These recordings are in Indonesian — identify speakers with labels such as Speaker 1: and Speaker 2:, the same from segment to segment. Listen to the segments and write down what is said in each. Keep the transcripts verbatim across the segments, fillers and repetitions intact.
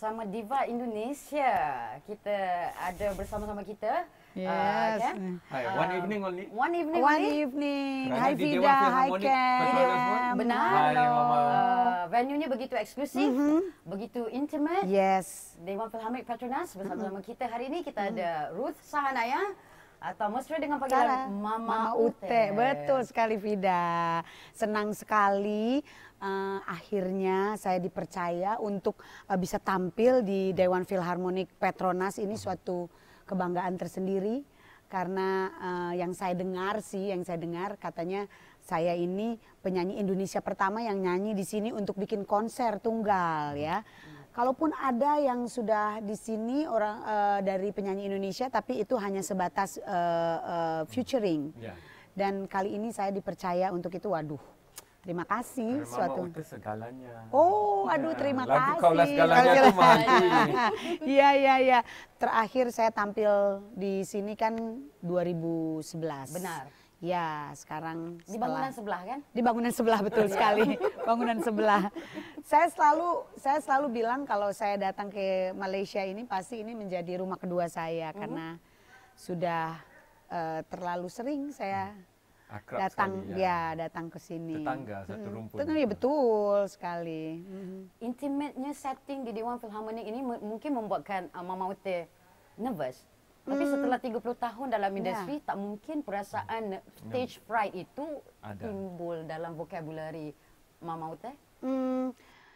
Speaker 1: bersama Diva Indonesia. Kita ada bersama-sama kita.
Speaker 2: Yes.
Speaker 1: Uh, kan?
Speaker 3: Hai, one evening only.
Speaker 1: One evening
Speaker 2: One
Speaker 1: only.
Speaker 2: evening.
Speaker 3: Kerana
Speaker 2: Hai
Speaker 3: di
Speaker 2: Vida,
Speaker 3: Dewan
Speaker 2: hai
Speaker 3: Philharmonic
Speaker 2: Cam.
Speaker 3: Petronas pun.
Speaker 1: Benar.
Speaker 3: Hai, Mama.
Speaker 1: Uh, venue-nya begitu eksklusif,
Speaker 2: Mhm.
Speaker 1: begitu intimate.
Speaker 2: Yes.
Speaker 1: Dewan Philharmonic Petronas bersama-sama kita hari ini. Kita ada Ruth Sahanaya atau mesra dengan panggilan Mama,
Speaker 2: Mama
Speaker 1: Ute.
Speaker 2: Ute. Betul sekali Vida. Senang sekali uh, akhirnya saya dipercaya untuk uh, bisa tampil di Dewan Philharmonic Petronas. Ini suatu kebanggaan tersendiri karena uh, yang saya dengar sih, yang saya dengar katanya saya ini penyanyi Indonesia pertama yang nyanyi di sini untuk bikin konser tunggal ya. Kalaupun ada yang sudah di sini orang uh, dari penyanyi Indonesia, tapi itu hanya sebatas uh, uh, featuring.
Speaker 3: Ya.
Speaker 2: Dan kali ini saya dipercaya untuk itu. Waduh, terima kasih.
Speaker 3: Mama
Speaker 2: Suatu.
Speaker 3: Ute segalanya.
Speaker 2: Oh, aduh terima
Speaker 3: Lagu
Speaker 2: kasih.
Speaker 3: Kaulah Segalanya tuh mati.
Speaker 2: Iya, iya, iya. Terakhir saya tampil di sini kan dua ribu sebelas.
Speaker 1: Benar.
Speaker 2: Ya, sekarang
Speaker 1: Di
Speaker 2: setelah-
Speaker 1: bangunan sebelah kan?
Speaker 2: Di bangunan sebelah, betul sekali. Bangunan sebelah. Saya selalu saya selalu bilang kalau saya datang ke Malaysia ini pasti ini menjadi rumah kedua saya karena sudah eh, terlalu sering saya
Speaker 3: Akrab
Speaker 2: datang
Speaker 3: sekali,
Speaker 2: ya datang ke sini.
Speaker 3: Tetangga satu
Speaker 2: Mm,
Speaker 3: rumpun.
Speaker 2: Tentu ya betul sekali. Mhm.
Speaker 1: Intimate-nya setting di Dewan Philharmonic ini mu- mungkin membuatkan uh, Mama Ute nervous. Tapi setelah tiga puluh tahun dalam industri, tak mungkin perasaan stage fright itu
Speaker 3: Ada.
Speaker 1: timbul dalam vocabulary Mama Ute.
Speaker 2: Hmm,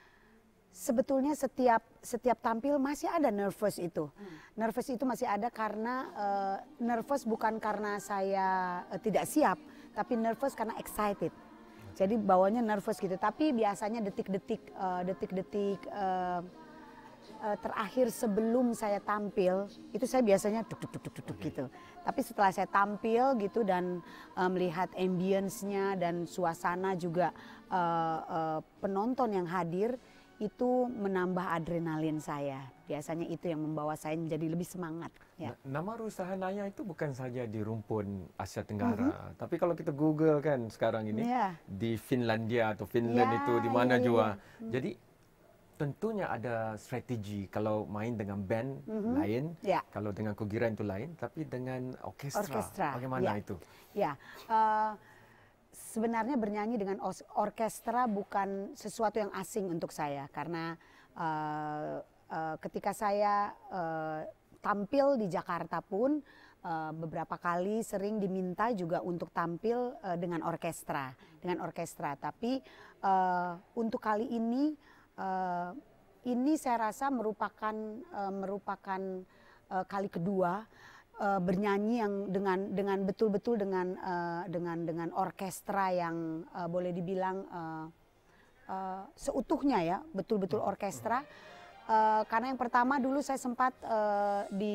Speaker 2: sebetulnya setiap setiap tampil masih ada nervous itu. Nervous itu masih ada karena eh, nervous bukan karena saya eh, tidak siap, tapi nervous karena excited. Jadi bawanya nervous gitu. Tapi biasanya detik-detik eh, detik-detik eh, eh, terakhir sebelum saya tampil itu saya biasanya duk duk duk duk duk gitu. Tapi setelah saya tampil gitu dan eh, melihat ambience-nya dan suasana juga eh, eh, penonton yang hadir itu menambah adrenalin saya. Biasanya itu yang membawa saya menjadi lebih semangat. Ya.
Speaker 3: Na- Nama Ruth Sahanaya itu bukan saja di rumpun Asia Tenggara, tapi kalau kita Google kan sekarang ini
Speaker 2: Ya.
Speaker 3: di Finlandia atau Finland
Speaker 2: Ya,
Speaker 3: itu di mana
Speaker 2: ya, ya,
Speaker 3: juga.
Speaker 2: ya.
Speaker 3: Jadi tentunya ada strategi kalau main dengan band lain,
Speaker 2: Ya.
Speaker 3: kalau dengan Kugiran itu lain, tapi dengan orkestra,
Speaker 2: Orkestra,
Speaker 3: bagaimana
Speaker 2: ya.
Speaker 3: itu?
Speaker 2: Ya, eh, sebenarnya bernyanyi dengan os- orkestra bukan sesuatu yang asing untuk saya karena eh, eh, ketika saya eh, tampil di Jakarta pun eh, beberapa kali sering diminta juga untuk tampil eh, dengan orkestra, dengan orkestra. Tapi eh, untuk kali ini eh, ini saya rasa merupakan eh, merupakan eh, kali kedua uh, bernyanyi yang dengan dengan betul-betul dengan uh, dengan dengan orkestra yang uh, boleh dibilang uh, uh, seutuhnya ya, betul-betul orkestra. Uh, karena yang pertama dulu saya sempat uh, di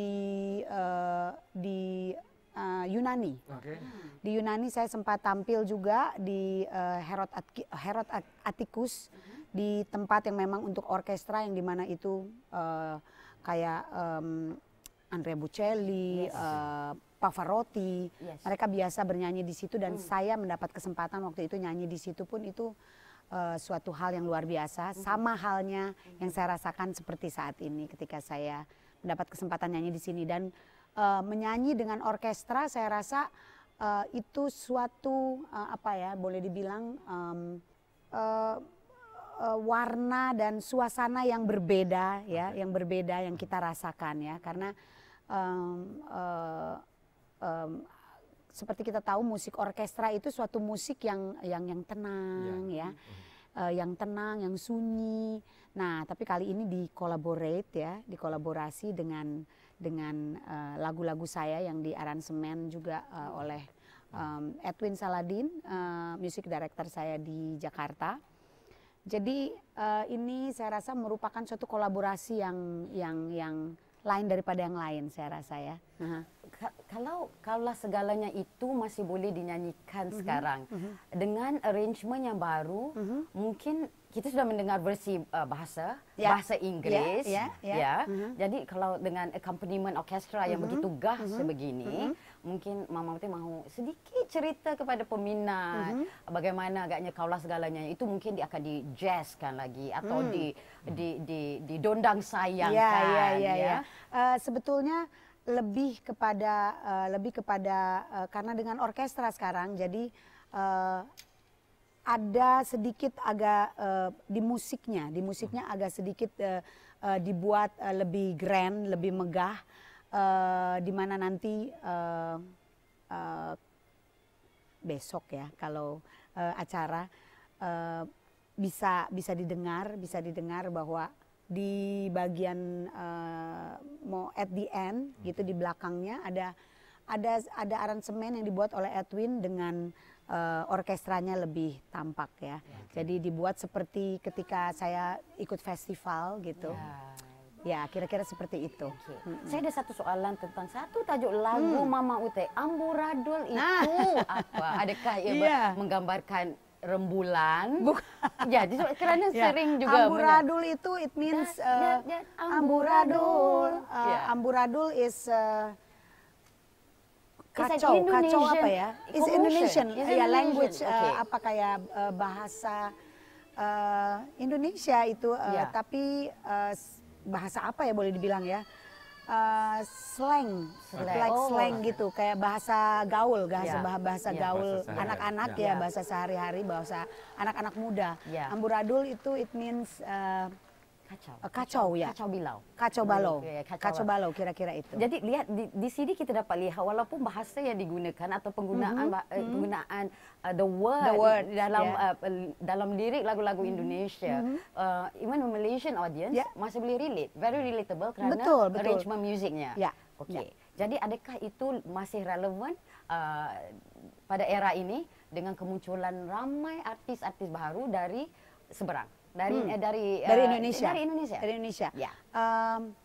Speaker 2: uh, di uh, Yunani.
Speaker 3: Oke.
Speaker 2: Di Yunani saya sempat tampil juga di uh, Herod Atki- Herod Atticus di tempat yang memang untuk orkestra yang dimana itu uh, kayak um, Andrea Bocelli,
Speaker 1: Yes.
Speaker 2: uh, Pavarotti,
Speaker 1: Yes.
Speaker 2: mereka biasa bernyanyi di situ dan saya mendapat kesempatan waktu itu nyanyi di situ pun itu uh, suatu hal yang luar biasa. Sama halnya yang saya rasakan seperti saat ini ketika saya mendapat kesempatan nyanyi di sini dan uh, menyanyi dengan orkestra saya rasa uh, itu suatu uh, apa ya boleh dibilang um, uh, uh, warna dan suasana yang berbeda ya, yang berbeda yang kita rasakan ya karena um, uh, um, seperti kita tahu musik orkestra itu suatu musik yang yang yang tenang ya, uh, yang tenang, yang sunyi. Nah, tapi kali ini di-collaborate ya, dikolaborasi dengan dengan uh, lagu-lagu saya yang diaransemen juga uh, oleh um, Edwin Saladin, uh, music director saya di Jakarta. Jadi uh, ini saya rasa merupakan suatu kolaborasi yang yang yang lain daripada yang lain saya rasa ya. Uh-huh.
Speaker 1: Ka- kalau kalau segalanya itu masih boleh dinyanyikan
Speaker 2: Mhm,
Speaker 1: sekarang
Speaker 2: mhm.
Speaker 1: dengan arrangement yang baru,
Speaker 2: Mhm.
Speaker 1: mungkin kita sudah mendengar versi uh, bahasa
Speaker 2: Ya.
Speaker 1: bahasa Inggris,
Speaker 2: Ya, ya, ya.
Speaker 1: ya.
Speaker 2: Mhm.
Speaker 1: Jadi kalau dengan accompaniment orkestra yang
Speaker 2: Mhm,
Speaker 1: begitu gah
Speaker 2: mhm,
Speaker 1: sebegini,
Speaker 2: mhm.
Speaker 1: mungkin Mama Uti mahu sedikit cerita kepada peminat
Speaker 2: Mhm.
Speaker 1: bagaimana agaknya kaulah segalanya itu mungkin dia akan di jazzkan lagi atau
Speaker 2: Hmm.
Speaker 1: di di di di dondang sayangkan,
Speaker 2: Ya, ya, ya,
Speaker 1: ya.
Speaker 2: ya. Eh, sebetulnya lebih kepada eh, lebih kepada eh, karena dengan orkestra sekarang, jadi eh, ada sedikit agak eh, di musiknya, di musiknya agak sedikit eh, eh, dibuat eh, lebih grand, lebih megah, eh, di mana nanti eh, eh, besok ya kalau eh, acara eh, bisa bisa didengar, bisa didengar bahwa di bagian uh, mau at the end gitu di belakangnya ada ada ada aransemen yang dibuat oleh Edwin dengan uh, orkestranya lebih tampak ya.
Speaker 1: Okay.
Speaker 2: Jadi dibuat seperti ketika saya ikut festival gitu.
Speaker 1: Ya.
Speaker 2: Ya, kira-kira seperti itu.
Speaker 1: Okay.
Speaker 2: Mm-mm.
Speaker 1: Saya ada satu soalan tentang satu tajuk lagu
Speaker 2: Hmm.
Speaker 1: Mama Ute, Amburadul itu
Speaker 2: Nah.
Speaker 1: apa? Adakah ia
Speaker 2: Iya.
Speaker 1: menggambarkan rembulan?
Speaker 2: Bukan.
Speaker 1: Ya, jadi kerana
Speaker 2: Ya,
Speaker 1: sering juga
Speaker 2: amburadul itu it means
Speaker 1: Ya,
Speaker 2: uh,
Speaker 1: ya, ya,
Speaker 2: amburadul. Uh,
Speaker 1: Ya.
Speaker 2: Amburadul is uh,
Speaker 1: It's like
Speaker 2: kacau, kacau apa
Speaker 1: Indonesian
Speaker 2: ya? It's
Speaker 1: commotion.
Speaker 2: Indonesian,
Speaker 1: It's
Speaker 2: ya
Speaker 1: Indonesian.
Speaker 2: language uh,
Speaker 1: Okay.
Speaker 2: apa kayak uh, bahasa uh, Indonesia itu, uh,
Speaker 1: Ya.
Speaker 2: tapi uh, s- bahasa apa ya boleh dibilang ya? Uh, slang,
Speaker 1: Slang.
Speaker 2: like
Speaker 1: Oh.
Speaker 2: slang gitu, kayak bahasa gaul, bahasa
Speaker 1: Ya.
Speaker 2: bah- bahasa
Speaker 1: Ya.
Speaker 2: gaul
Speaker 3: Bahasa sehari-hari.
Speaker 2: anak-anak
Speaker 1: Ya.
Speaker 2: ya, bahasa sehari-hari, bahasa anak-anak muda.
Speaker 1: Ya.
Speaker 2: Amburadul itu it means uh,
Speaker 1: Kacau.
Speaker 2: Uh, kacau, ya.
Speaker 1: Kacau bilau.
Speaker 2: kacau balau,
Speaker 1: Ya,
Speaker 2: kacau balau kira-kira itu.
Speaker 1: Jadi lihat di, di sini kita dapat lihat walaupun bahasa yang digunakan atau penggunaan
Speaker 2: Mhm,
Speaker 1: ba- eh,
Speaker 2: mhm.
Speaker 1: penggunaan uh, the word,
Speaker 2: The word,
Speaker 1: dalam
Speaker 2: yeah.
Speaker 1: uh, dalam lirik lagu-lagu Indonesia,
Speaker 2: mhm.
Speaker 1: uh, even a Malaysian audience
Speaker 2: Yeah.
Speaker 1: masih boleh relate, very relatable kerana
Speaker 2: Betul, betul.
Speaker 1: arrangement musiknya.
Speaker 2: Ya,
Speaker 1: Okey. Jadi adakah itu masih relevan uh, pada era ini dengan kemunculan ramai artis-artis baru dari seberang? Dari
Speaker 2: Hmm.
Speaker 1: eh, dari
Speaker 2: Dari
Speaker 1: uh,
Speaker 2: Indonesia.
Speaker 1: Dari Indonesia.
Speaker 2: Dari Indonesia.
Speaker 1: Ya.
Speaker 2: Um,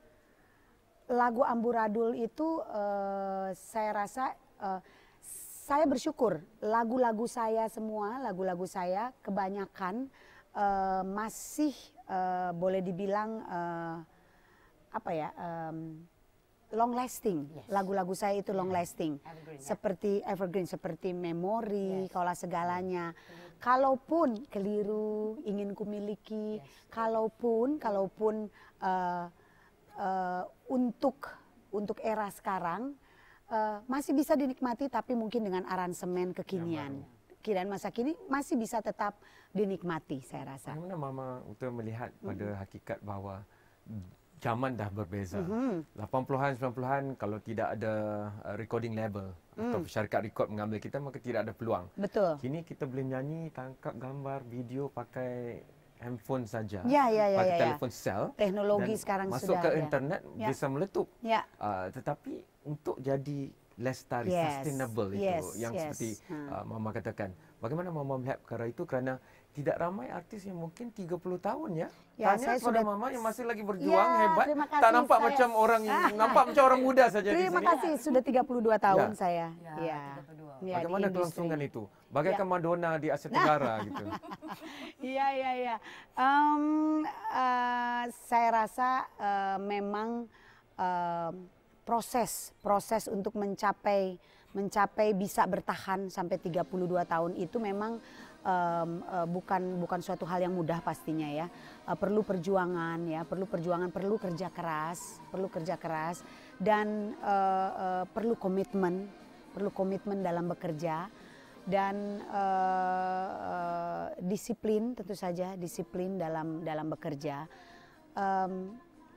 Speaker 2: lagu Amburadul itu uh, saya rasa uh, saya bersyukur lagu-lagu saya semua, lagu-lagu saya kebanyakan uh, masih uh, boleh dibilang uh, apa ya? Um, long lasting.
Speaker 1: Yes.
Speaker 2: Lagu-lagu saya itu long lasting.
Speaker 1: Evergreen, ya.
Speaker 2: Seperti evergreen, seperti memori,
Speaker 1: Yes.
Speaker 2: kaulah segalanya. Kalaupun keliru ingin kumiliki,
Speaker 1: Yes.
Speaker 2: kalaupun kalaupun uh, uh, untuk untuk era sekarang uh, masih bisa dinikmati, tapi mungkin dengan aransemen kekinian. Kirain masa kini masih bisa tetap dinikmati, saya rasa.
Speaker 3: Bagaimana Mama Uta melihat pada hakikat bahawa zaman dah berbeza.
Speaker 2: Mhm.
Speaker 3: lapan puluhan, sembilan puluhan kalau tidak ada uh, recording label atau syarikat rekod mengambil kita, maka tidak ada peluang.
Speaker 2: Betul.
Speaker 3: Kini kita boleh nyanyi, tangkap gambar, video pakai handphone saja.
Speaker 2: Ya, ya, ya,
Speaker 3: pakai
Speaker 2: ya, ya.
Speaker 3: telefon sel.
Speaker 2: Teknologi
Speaker 3: dan
Speaker 2: sekarang
Speaker 3: masuk
Speaker 2: sudah
Speaker 3: ke
Speaker 2: ada.
Speaker 3: internet
Speaker 2: Ya.
Speaker 3: bisa meletup.
Speaker 2: Ya.
Speaker 3: Uh, tetapi untuk jadi lestari,
Speaker 2: Yes,
Speaker 3: sustainable itu
Speaker 2: yes,
Speaker 3: yang
Speaker 2: yes.
Speaker 3: seperti
Speaker 2: Ha.
Speaker 3: uh, Mama katakan. Bagaimana Mama melihat perkara itu kerana tidak ramai artis yang mungkin tiga puluh tahun ya.
Speaker 2: Ya,
Speaker 3: Tanya
Speaker 2: saya
Speaker 3: kepada
Speaker 2: sudah-
Speaker 3: Mama yang masih lagi berjuang
Speaker 2: Ya,
Speaker 3: hebat.
Speaker 2: terima
Speaker 3: Tak
Speaker 2: kasih,
Speaker 3: nampak
Speaker 2: saya-
Speaker 3: macam orang yang nampak macam orang muda saja di
Speaker 2: Terima
Speaker 3: sini.
Speaker 2: kasih, sudah tiga puluh dua tahun
Speaker 3: Ya.
Speaker 2: saya.
Speaker 1: Ya,
Speaker 2: Ya.
Speaker 1: tiga puluh dua.
Speaker 2: Ya, di
Speaker 3: Bagaimana
Speaker 2: industri.
Speaker 3: kelangsungan itu? Bagaikan Madonna di Asia Tenggara gitu.
Speaker 2: Iya, iya, iya. Em, eh, saya rasa eh, memang em, proses proses untuk mencapai mencapai bisa bertahan sampai tiga puluh dua tahun itu memang em, eh, bukan bukan suatu hal yang mudah pastinya ya. Eh, perlu perjuangan ya, perlu perjuangan, perlu kerja keras, perlu kerja keras dan eh, eh, perlu komitmen, perlu komitmen dalam bekerja. Dan uh, uh, disiplin tentu saja disiplin dalam dalam bekerja um,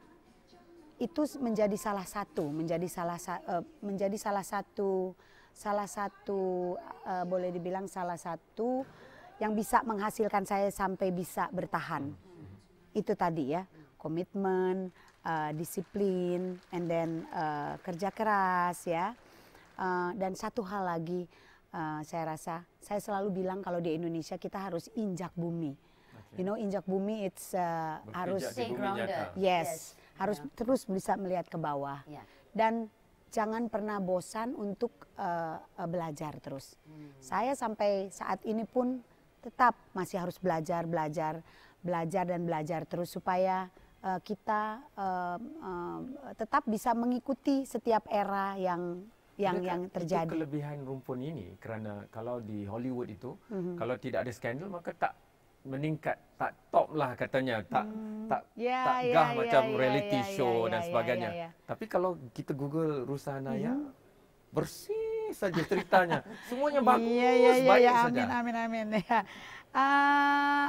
Speaker 2: itu menjadi salah satu menjadi salah uh, menjadi salah satu salah satu uh, boleh dibilang salah satu yang bisa menghasilkan saya sampai bisa bertahan. Itu tadi ya, komitmen, uh, disiplin, and then uh, kerja keras ya. Uh, dan satu hal lagi, uh, saya rasa saya selalu bilang kalau di Indonesia kita harus injak bumi.
Speaker 3: Okay.
Speaker 2: You know, injak bumi it's uh,
Speaker 3: Berpijak
Speaker 2: harus
Speaker 3: di bumi
Speaker 1: grounded.
Speaker 3: nyata.
Speaker 2: yes,
Speaker 1: Yes.
Speaker 2: harus
Speaker 1: Ya.
Speaker 2: terus bisa melihat ke bawah.
Speaker 1: Ya.
Speaker 2: Dan jangan pernah bosan untuk uh, uh, belajar terus. Hmm. Saya sampai saat ini pun tetap masih harus belajar, belajar, belajar dan belajar terus supaya uh, kita uh, uh, tetap bisa mengikuti setiap era yang yang
Speaker 3: Adakah
Speaker 2: yang terjadi.
Speaker 3: Itu kelebihan rumpun ini kerana kalau di Hollywood itu mm-hmm. kalau tidak ada skandal maka tak meningkat, tak top lah katanya, tak hmm. tak
Speaker 2: yeah,
Speaker 3: tak
Speaker 2: yeah,
Speaker 3: gah
Speaker 2: yeah,
Speaker 3: macam
Speaker 2: yeah,
Speaker 3: reality
Speaker 2: yeah,
Speaker 3: show
Speaker 2: yeah,
Speaker 3: dan
Speaker 2: yeah,
Speaker 3: sebagainya.
Speaker 2: yeah, yeah.
Speaker 3: Tapi kalau kita Google Rusanaya
Speaker 2: mm-hmm.
Speaker 3: bersih saja ceritanya, semuanya bagus,
Speaker 2: yeah, yeah, yeah,
Speaker 3: baik
Speaker 2: yeah,
Speaker 3: saja.
Speaker 2: Amin, amin, amin. Ya. Uh,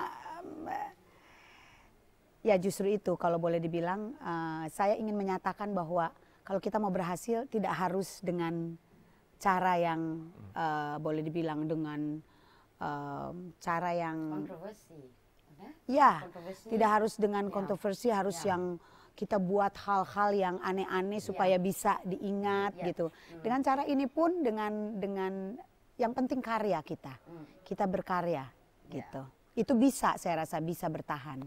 Speaker 2: ya justru itu kalau boleh dibilang, uh, saya ingin menyatakan bahwa kalau kita mau berhasil tidak harus dengan cara yang uh, boleh dibilang dengan uh, cara yang
Speaker 1: kontroversi.
Speaker 2: Ya,
Speaker 1: kontroversi.
Speaker 2: Tidak harus dengan
Speaker 1: Ya.
Speaker 2: kontroversi, harus
Speaker 1: Ya.
Speaker 2: yang kita buat hal-hal yang aneh-aneh supaya
Speaker 1: Ya.
Speaker 2: bisa diingat
Speaker 1: Ya.
Speaker 2: gitu.
Speaker 1: Hmm.
Speaker 2: Dengan cara ini pun dengan dengan yang penting karya kita. Hmm. Kita berkarya
Speaker 1: ya.
Speaker 2: gitu. Itu bisa, saya rasa bisa bertahan.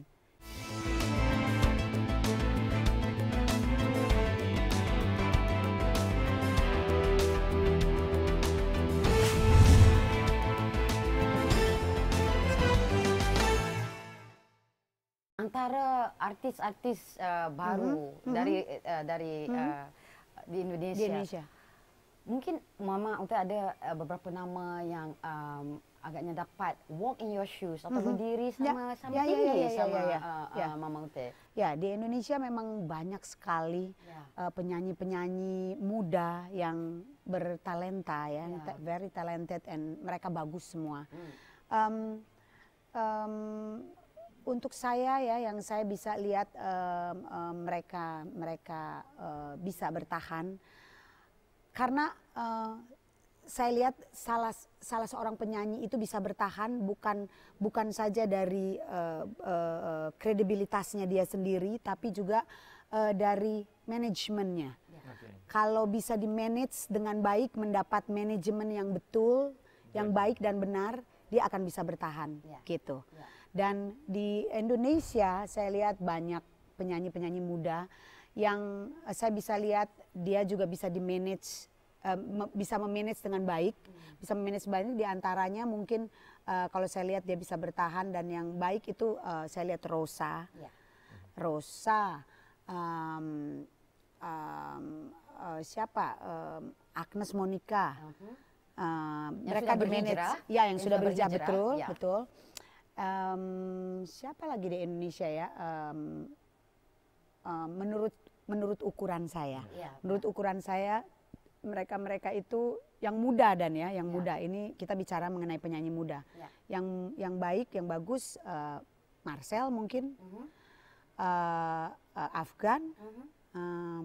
Speaker 1: Antara artis-artis uh, baru
Speaker 2: mm-hmm.
Speaker 1: dari uh, dari mm-hmm. uh, di Indonesia,
Speaker 2: di Indonesia,
Speaker 1: mungkin Mama untuk ada uh, beberapa nama yang um, agaknya dapat walk in your shoes atau mm-hmm. berdiri sama
Speaker 2: ya.
Speaker 1: sama
Speaker 2: ya,
Speaker 1: tinggi
Speaker 2: ya, ya,
Speaker 1: sama
Speaker 2: ya, ya.
Speaker 1: Uh,
Speaker 2: ya.
Speaker 1: Uh, Mama Ute.
Speaker 2: Ya, di Indonesia memang banyak sekali
Speaker 1: ya.
Speaker 2: uh, penyanyi-penyanyi muda yang bertalenta ya,
Speaker 1: ya.
Speaker 2: very talented and mereka bagus semua.
Speaker 1: Hmm.
Speaker 2: Um, um, Untuk saya ya, yang saya bisa lihat um, um, mereka mereka uh, bisa bertahan karena uh, saya lihat salah salah seorang penyanyi itu bisa bertahan bukan bukan saja dari uh, uh, kredibilitasnya dia sendiri, tapi juga uh, dari manajemennya. Okay. Kalau bisa di manage dengan baik, mendapat manajemen yang betul, okay. yang baik dan benar, dia akan bisa bertahan, yeah. gitu. Yeah. Dan di Indonesia saya lihat banyak penyanyi-penyanyi muda yang saya bisa lihat dia juga bisa di manage, uh, bisa memanage dengan baik, hmm. bisa memanage banyak diantaranya mungkin uh, kalau saya lihat dia bisa bertahan dan yang baik itu uh, saya lihat Rosa, yeah. Rosa, um, um, uh, siapa um, Agnes Monica, uh-huh. uh, mereka di manage, ya yang, yang sudah berhijrah, betul, ya. betul. Um, siapa lagi di Indonesia ya? Um, um, menurut menurut ukuran saya, ya, menurut ukuran saya mereka-mereka itu yang muda dan ya, yang ya. muda ini kita bicara mengenai penyanyi muda, ya. yang yang baik, yang bagus, uh, Marcel mungkin, uh-huh. uh, uh, Afgan, uh-huh. um,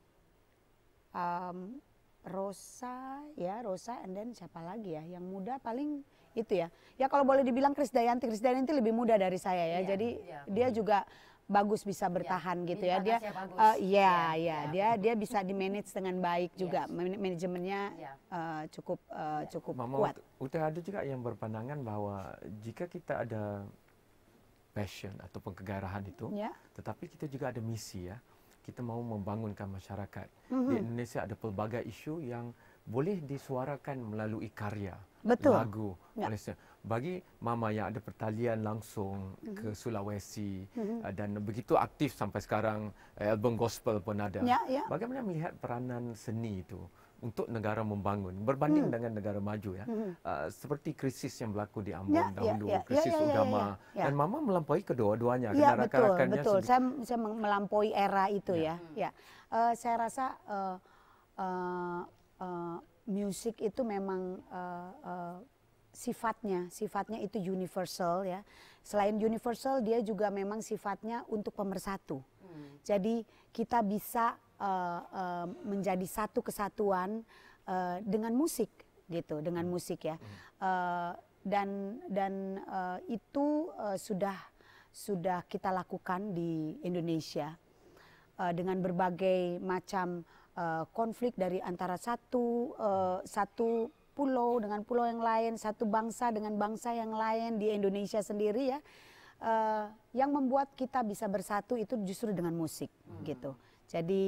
Speaker 2: um, Rosa, ya Rosa, and then siapa lagi ya? Yang muda paling itu ya. Ya kalau boleh dibilang Krisdayanti, Krisdayanti lebih muda dari saya ya. ya Jadi ya. dia juga bagus bisa bertahan ya. gitu ya. Dia, uh, ya, ya, ya, dia dia bisa di manage dengan baik juga. Yes. Manajemennya ya. uh, cukup uh, cukup
Speaker 3: Mama,
Speaker 2: kuat.
Speaker 3: Uta ada juga yang berpandangan bahwa jika kita ada passion ataupun kegairahan itu, ya. tetapi kita juga ada misi ya. Kita mau membangunkan masyarakat. Mm-hmm. Di Indonesia ada pelbagai isu yang boleh disuarakan melalui karya,
Speaker 2: Betul.
Speaker 3: lagu. Ya. Bagi Mama yang ada pertalian langsung mm-hmm. ke Sulawesi mm-hmm. dan begitu aktif sampai sekarang, album gospel pun ada.
Speaker 2: Ya, ya.
Speaker 3: Bagaimana melihat peranan seni itu untuk negara membangun berbanding hmm. dengan negara maju ya, hmm. uh, seperti krisis yang berlaku di Ambon ya, dahulu, ya, ya. krisis ya, ya, agama, ya, ya. dan Mama melampaui kedua-duanya.
Speaker 2: Ya, betul, betul. Saya, saya melampaui era itu ya. ya. ya. Uh, saya rasa uh, uh, uh, musik itu memang uh, uh, sifatnya, sifatnya itu universal ya. Selain universal, dia juga memang sifatnya untuk pemersatu. Hmm. Jadi kita bisa Uh, uh, menjadi satu kesatuan uh, dengan musik gitu, dengan musik ya, uh, dan dan uh, itu uh, sudah sudah kita lakukan di Indonesia uh, dengan berbagai macam uh, konflik dari antara satu uh, satu pulau dengan pulau yang lain, satu bangsa dengan bangsa yang lain di Indonesia sendiri ya, uh, yang membuat kita bisa bersatu itu justru dengan musik hmm. gitu. Jadi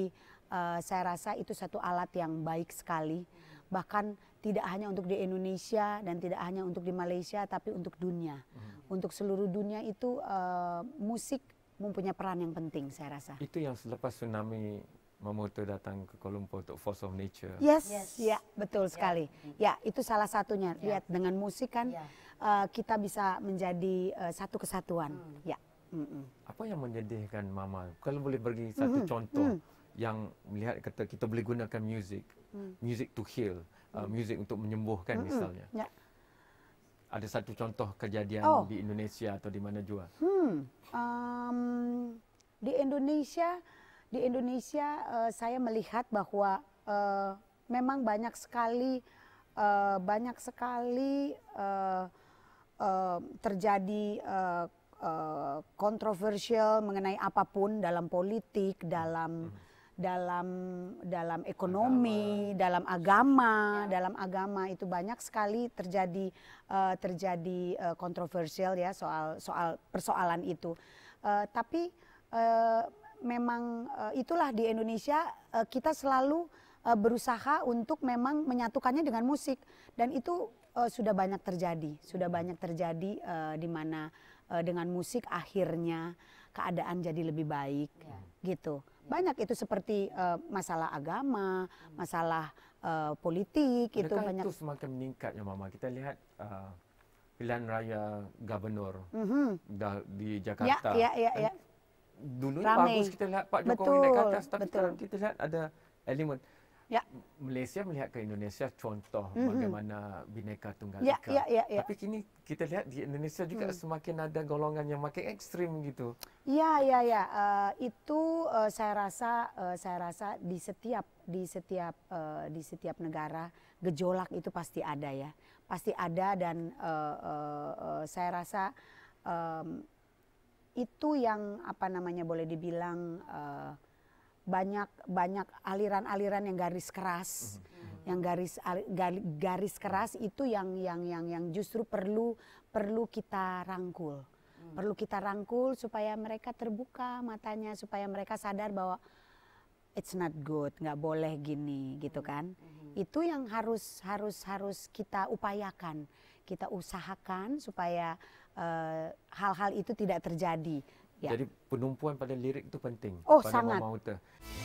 Speaker 2: uh, saya rasa itu satu alat yang baik sekali. Bahkan tidak hanya untuk di Indonesia dan tidak hanya untuk di Malaysia, tapi untuk dunia. Hmm. Untuk seluruh dunia itu uh, musik mempunyai peran yang penting, saya rasa.
Speaker 3: Itu yang selepas tsunami Mamoto datang ke Kuala Lumpur untuk Force of Nature.
Speaker 2: Yes, yes. Ya betul sekali. Ya, ya itu salah satunya. Ya. Lihat dengan musik kan ya. uh, kita bisa menjadi uh, satu kesatuan. Hmm. Ya. Mm-mm.
Speaker 3: Apa yang menyedihkan Mama? Kalau boleh bagi satu mm-hmm. contoh mm. yang melihat kata kita boleh gunakan music, mm. music to heal, uh, music untuk menyembuhkan mm-hmm. misalnya. Ya. Ada satu contoh kejadian oh. di Indonesia atau di mana juga?
Speaker 2: Hmm. Um, di Indonesia. Di Indonesia uh, saya melihat bahwa uh, memang banyak sekali uh, banyak sekali uh, uh, terjadi uh, uh, kontroversial mengenai apapun dalam politik, dalam hmm. dalam dalam ekonomi, agama. dalam agama, ya. dalam agama itu banyak sekali terjadi uh, terjadi uh, kontroversial ya soal soal persoalan itu. Uh, tapi uh, memang uh, itulah di Indonesia uh, kita selalu uh, berusaha untuk memang menyatukannya dengan musik dan itu uh, sudah banyak terjadi, sudah banyak terjadi uh, di mana uh, dengan musik akhirnya keadaan jadi lebih baik, ya. gitu. Banyak itu seperti uh, masalah agama, masalah uh, politik.
Speaker 3: Adakah
Speaker 2: itu banyak.
Speaker 3: Itu semakin meningkat ya Mama. Kita lihat uh, pilihan raya gubernur
Speaker 2: mm-hmm.
Speaker 3: di Jakarta.
Speaker 2: Ya, ya, ya, ya.
Speaker 3: Dulu bagus kita lihat Pak Jokowi betul, naik ke atas, tapi
Speaker 2: betul.
Speaker 3: sekarang kita lihat ada elemen.
Speaker 2: Ya.
Speaker 3: Malaysia melihat ke Indonesia contoh mm-hmm. bagaimana Bhinneka Tunggal
Speaker 2: ya,
Speaker 3: Ika.
Speaker 2: Ya, ya, ya.
Speaker 3: Tapi kini kita lihat di Indonesia juga mm. semakin ada golongan yang makin ekstrim gitu.
Speaker 2: Iya, iya, iya. Uh, itu uh, saya rasa, uh, saya rasa di setiap di setiap uh, di setiap negara gejolak itu pasti ada ya, pasti ada dan uh, uh, uh, saya rasa. Um, itu yang apa namanya boleh dibilang uh, banyak banyak aliran-aliran yang garis keras, mm-hmm. yang garis garis keras itu yang yang yang yang justru perlu perlu kita rangkul, mm. perlu kita rangkul supaya mereka terbuka matanya, supaya mereka sadar bahwa it's not good, nggak boleh gini, gitu kan? Mm-hmm. Itu yang harus harus harus kita upayakan, kita usahakan supaya Uh, hal-hal itu tidak terjadi. Ya.
Speaker 3: Jadi penumpuan pada lirik itu penting.
Speaker 2: Oh
Speaker 3: pada
Speaker 2: sangat.
Speaker 3: Mama Uta.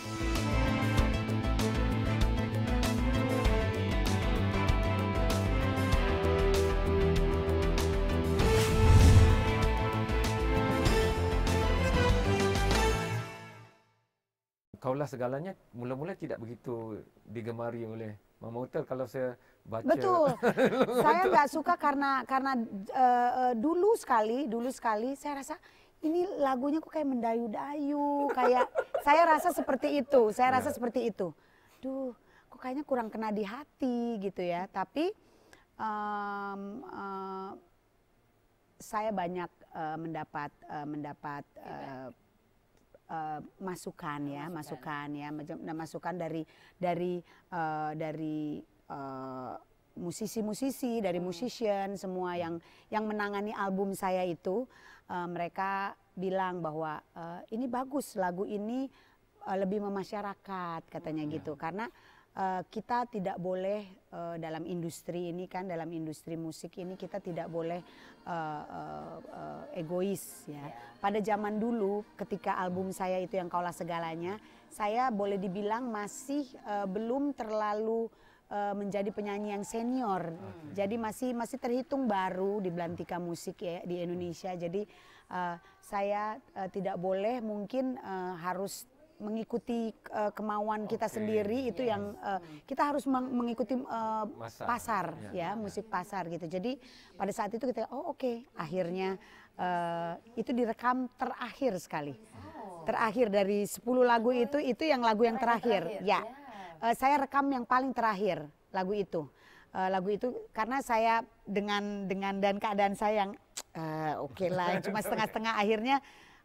Speaker 3: Kaulah segalanya mula-mula tidak begitu digemari oleh Mama Uta kalau saya baca.
Speaker 2: Betul. Saya nggak suka karena karena uh, uh, dulu sekali, dulu sekali saya rasa ini lagunya kok kayak mendayu-dayu, kayak saya rasa seperti itu, saya rasa ya. seperti itu. Duh, kok kayaknya kurang kena di hati gitu ya. Tapi um, uh, saya banyak uh, mendapat uh, mendapat uh, Uh, masukan ya, masukan, masukan ya, masukan dari dari uh, dari uh, musisi-musisi, dari musician semua yang yang menangani album saya itu, uh, mereka bilang bahwa uh, ini bagus, lagu ini uh, lebih memasyarakat katanya hmm. gitu, karena uh, kita tidak boleh uh, dalam industri ini kan, dalam industri musik ini kita tidak boleh uh, uh, uh, egois ya. Pada zaman dulu ketika album saya itu yang Kaulah Segalanya, saya boleh dibilang masih uh, belum terlalu uh, menjadi penyanyi yang senior. Hmm. Jadi masih masih terhitung baru di belantika musik ya di Indonesia. Jadi uh, saya uh, tidak boleh mungkin uh, harus mengikuti uh, kemauan kita okay. sendiri itu yes. yang uh, kita harus mengikuti uh, pasar ya, ya musik pasar gitu. Jadi pada saat itu kita oh oke okay. akhirnya uh, itu direkam terakhir sekali. Oh. Terakhir dari sepuluh lagu itu itu yang lagu yang terakhir. terakhir. Ya. Yeah. Uh, saya rekam yang paling terakhir lagu itu. Uh, lagu itu karena saya dengan dengan dan keadaan saya yang uh, oke okay lah cuma setengah-setengah akhirnya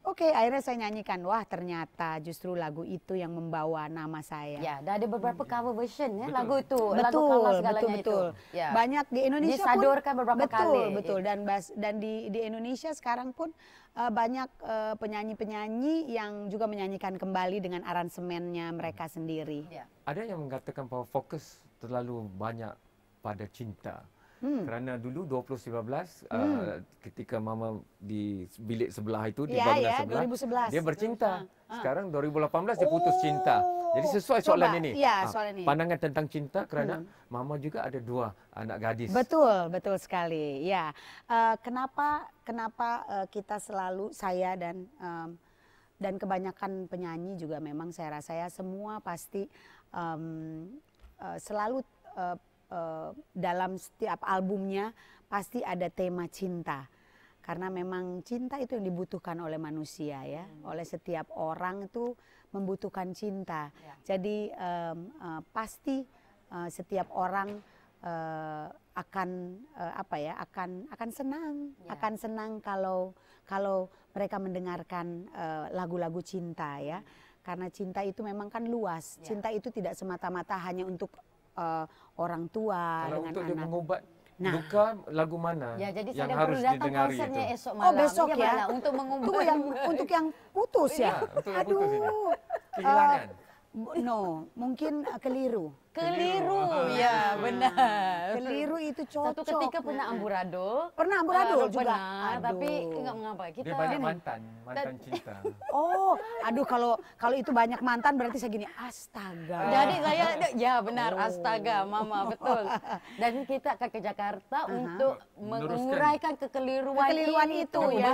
Speaker 2: Oke, okay, akhirnya saya nyanyikan. Wah, ternyata justru lagu itu yang membawa nama saya.
Speaker 1: Ya, dah ada beberapa cover version ya
Speaker 3: betul.
Speaker 1: lagu itu.
Speaker 2: Betul,
Speaker 1: lagu cover segalanya
Speaker 2: betul, betul.
Speaker 1: itu. Ya.
Speaker 2: Banyak di Indonesia
Speaker 1: disadurkan
Speaker 2: pun,
Speaker 1: beberapa
Speaker 2: betul,
Speaker 1: kali.
Speaker 2: Betul, betul. Dan bas, dan di di Indonesia sekarang pun uh, banyak uh, penyanyi-penyanyi yang juga menyanyikan kembali dengan aransemennya mereka sendiri.
Speaker 1: Ya.
Speaker 3: Ada yang mengatakan bahwa fokus terlalu banyak pada cinta. Hmm. Kerana dulu dua ribu sembilan belas hmm. uh, ketika Mama di bilik sebelah itu di
Speaker 2: ya,
Speaker 3: bangunan
Speaker 2: ya,
Speaker 3: sebelah
Speaker 2: dua ribu sebelas
Speaker 3: dia bercinta.
Speaker 2: Ah.
Speaker 3: Sekarang dua ribu lapan belas dia putus oh. cinta. Jadi sesuai soalan
Speaker 2: Coba.
Speaker 3: ini.
Speaker 2: Ya,
Speaker 3: ah,
Speaker 2: soalan ini.
Speaker 3: Pandangan tentang cinta kerana
Speaker 2: hmm.
Speaker 3: Mama juga ada dua anak gadis.
Speaker 2: Betul, betul sekali. Ya, uh, kenapa kenapa uh, kita selalu saya dan um, dan kebanyakan penyanyi juga memang saya rasa ya semua pasti um, uh, selalu uh, Uh, dalam setiap albumnya pasti ada tema cinta karena memang cinta itu yang dibutuhkan oleh manusia ya hmm. oleh setiap orang itu membutuhkan cinta ya. Jadi um, uh, pasti uh, setiap orang uh, akan uh, apa ya akan akan senang ya. akan senang kalau kalau mereka mendengarkan lagu-lagu uh, cinta ya karena cinta itu memang kan luas ya. Cinta itu tidak semata-mata hanya untuk Uh, orang tua
Speaker 3: kalau
Speaker 2: dengan
Speaker 3: untuk
Speaker 2: anak.
Speaker 3: Dia mengubat
Speaker 2: nah.
Speaker 3: duka lagu mana
Speaker 1: ya, jadi
Speaker 3: yang
Speaker 1: saya
Speaker 3: harus
Speaker 1: perlu datang
Speaker 3: didengari
Speaker 1: konsernya
Speaker 3: itu?
Speaker 1: Esok malam.
Speaker 2: Oh besok ya,
Speaker 1: ya? Untuk mengubat.
Speaker 2: Untuk yang untuk yang putus ya.
Speaker 3: ya untuk yang
Speaker 2: Aduh.
Speaker 3: Putus ini. Kehilangan.
Speaker 2: Uh, no, mungkin uh, keliru.
Speaker 1: Keliru,
Speaker 3: Keliru.
Speaker 1: ya benar.
Speaker 2: Keliru itu cocok.
Speaker 1: Satu ketika pernah amburadul.
Speaker 2: Pernah amburadul
Speaker 1: uh,
Speaker 2: juga.
Speaker 1: Pernah, tapi enggak mengapa. Kita
Speaker 3: dia banyak mantan, mantan cinta.
Speaker 2: Oh, aduh kalau kalau itu banyak mantan berarti saya gini, astaga.
Speaker 1: Jadi saya, ya benar, oh. astaga, Mama betul. Dan kita akan ke Jakarta uh-huh. untuk menguraikan kekeliruan,
Speaker 2: kekeliruan itu, itu
Speaker 1: ya.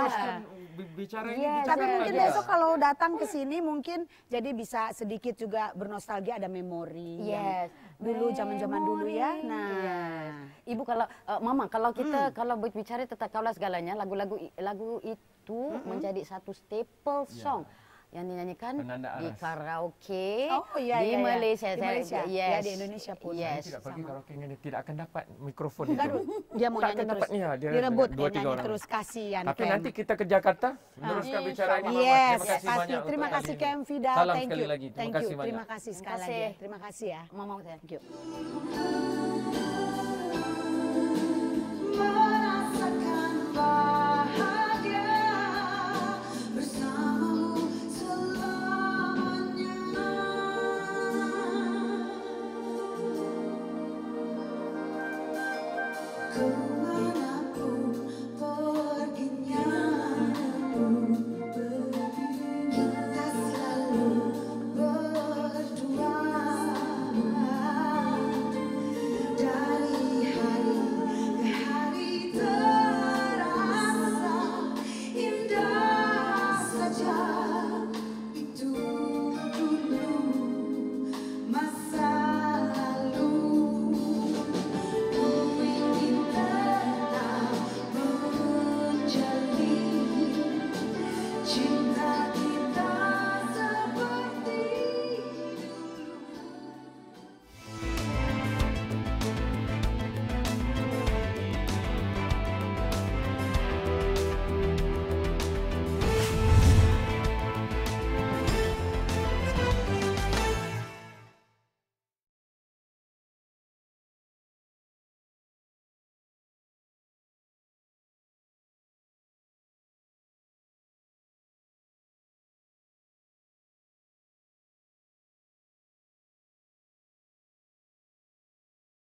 Speaker 3: Bicara ini,
Speaker 2: yes.
Speaker 3: bicara
Speaker 2: Tapi mungkin
Speaker 3: ya.
Speaker 2: besok kalau datang ke sini mungkin jadi bisa sedikit juga bernostalgia, ada memori.
Speaker 1: Yes.
Speaker 2: Dulu zaman-zaman dulu ya. Nah,
Speaker 1: yes. Ibu kalau uh, Mama kalau kita hmm. kalau berbicara tentang kaulah segalanya, lagu-lagu lagu itu hmm. menjadi satu staple song. Yeah. Yang dinyanyikan di karaoke
Speaker 2: oh, iya,
Speaker 1: di
Speaker 2: iya,
Speaker 1: Malaysia,
Speaker 2: di Malaysia.
Speaker 1: Yes.
Speaker 2: Ya, di Indonesia pun.
Speaker 1: Yes.
Speaker 3: Saya tidak pergi karaoke ini tidak akan dapat mikrofon itu.
Speaker 2: Dia mau nyanyi terus.
Speaker 3: Ya, dia
Speaker 2: direbut
Speaker 3: dua,
Speaker 2: dia nyanyi
Speaker 3: orang.
Speaker 2: terus kasihan.
Speaker 3: Tapi
Speaker 2: Kem.
Speaker 3: nanti kita ke Jakarta meneruskan
Speaker 1: ah.
Speaker 3: bicara ini.
Speaker 2: Yes,
Speaker 3: terima kasih
Speaker 2: pasti.
Speaker 3: banyak.
Speaker 2: Terima kasih Kem Vida.
Speaker 3: Salam
Speaker 2: Thank
Speaker 3: sekali
Speaker 2: you.
Speaker 3: lagi. Terima
Speaker 2: Thank
Speaker 3: kasih
Speaker 2: you.
Speaker 3: banyak.
Speaker 2: Terima kasih sekali lagi. Terima kasih ya.
Speaker 1: Mama, thank
Speaker 2: you.
Speaker 4: Merasakan